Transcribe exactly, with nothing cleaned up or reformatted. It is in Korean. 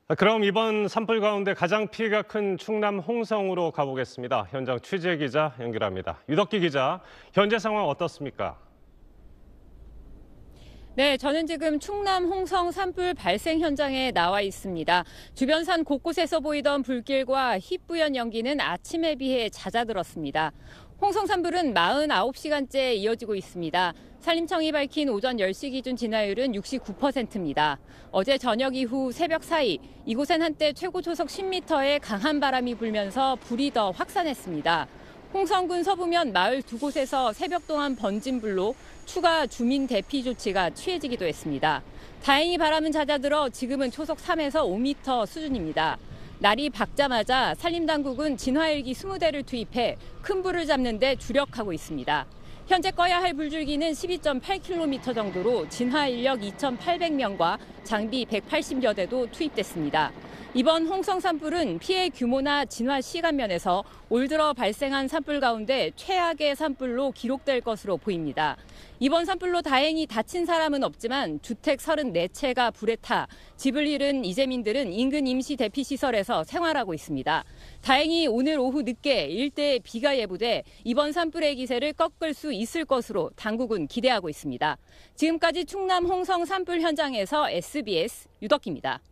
그럼 이번 산불 가운데 가장 피해가 큰 충남 홍성으로 가보겠습니다. 현장 취재 기자 연결합니다. 유덕기 기자, 현재 상황 어떻습니까? 네, 저는 지금 충남 홍성 산불 발생 현장에 나와 있습니다. 주변 산 곳곳에서 보이던 불길과 희뿌연 연기는 아침에 비해 잦아들었습니다. 홍성 산불은 사십구 시간째 이어지고 있습니다. 산림청이 밝힌 오전 열 시 기준 진화율은 육십구 퍼센트입니다. 어제 저녁 이후 새벽 사이 이곳엔 한때 최고 초속 십 미터의 강한 바람이 불면서 불이 더 확산했습니다. 홍성군 서부면 마을 두 곳에서 새벽 동안 번진 불로 추가 주민 대피 조치가 취해지기도 했습니다. 다행히 바람은 잦아들어 지금은 초속 삼에서 오 미터 수준입니다. 날이 밝자마자 산림당국은 진화헬기 이십 대를 투입해 큰 불을 잡는 데 주력하고 있습니다. 현재 꺼야 할 불줄기는 십이 점 팔 킬로미터 정도로 진화 인력 이천팔백 명과 장비 백팔십여 대도 투입됐습니다. 이번 홍성 산불은 피해 규모나 진화 시간 면에서 올 들어 발생한 산불 가운데 최악의 산불로 기록될 것으로 보입니다. 이번 산불로 다행히 다친 사람은 없지만 주택 서른네 채가 불에 타 집을 잃은 이재민들은 인근 임시 대피시설에서 생활하고 있습니다. 다행히 오늘 오후 늦게 일대에 비가 예보돼 이번 산불의 기세를 꺾을 수 있을 것으로 당국은 기대하고 있습니다. 지금까지 충남 홍성 산불 현장에서 에스비에스 유덕기입니다.